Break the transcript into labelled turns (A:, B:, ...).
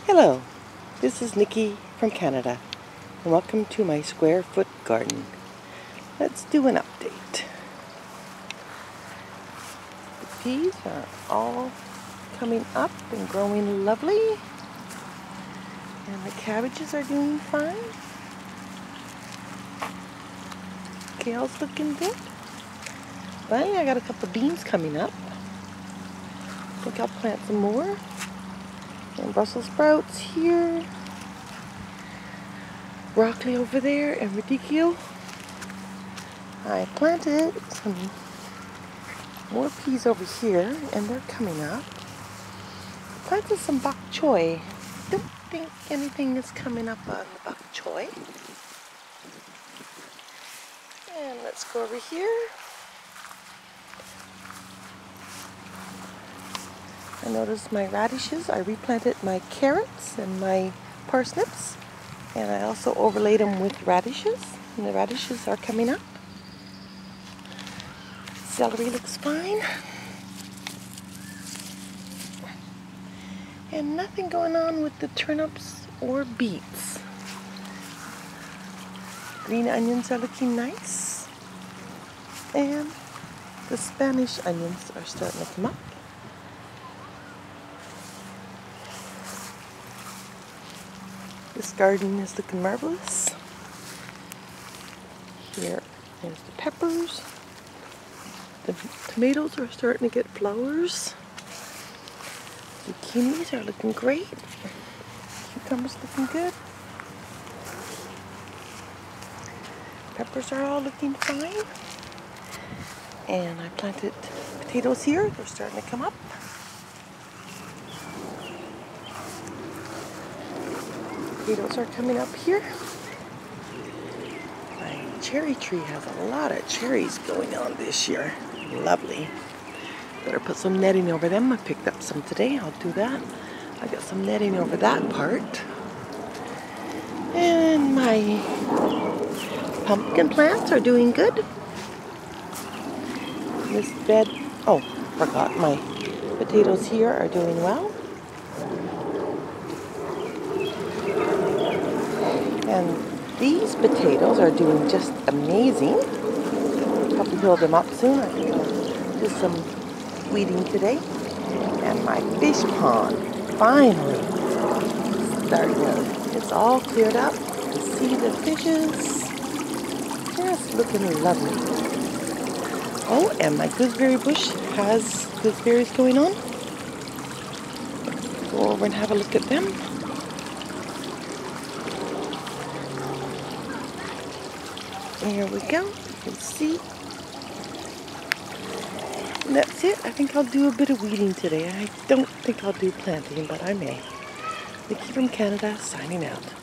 A: Hello, this is Nikki from Canada, and welcome to my square foot garden. Let's do an update. The peas are all coming up and growing lovely, and the cabbages are doing fine. Kale's looking good. Finally, I got a couple beans coming up. I think I'll plant some more. And Brussels sprouts here, broccoli over there, and radicchio. I planted some more peas over here, and they're coming up. Planted some bok choy. Don't think anything is coming up on the bok choy. And let's go over here. I noticed my radishes. I replanted my carrots and my parsnips, and I also overlaid them with radishes, and the radishes are coming up. Celery looks fine. And nothing going on with the turnips or beets. Green onions are looking nice, and the Spanish onions are starting to come up. This garden is looking marvelous. Here is the peppers. The tomatoes are starting to get flowers. Zucchinis are looking great. Cucumbers looking good. Peppers are all looking fine. And I planted potatoes here. They're starting to come up. Potatoes are coming up here. My cherry tree has a lot of cherries going on this year. Lovely. Better put some netting over them. I picked up some today. I'll do that. I got some netting over that part. And my pumpkin plants are doing good. This bed, oh, forgot, my potatoes here are doing well. And these potatoes are doing just amazing. Probably heal them up soon. I think I'll do some weeding today. And my fish pond finally starting to, it's all cleared up. You can see the fishes. Just looking lovely. Oh, and my gooseberry bush has gooseberries going on. Go over and have a look at them. Here we go. You can see. And that's it. I think I'll do a bit of weeding today. I don't think I'll do planting, but I may. Nikki from Canada, signing out.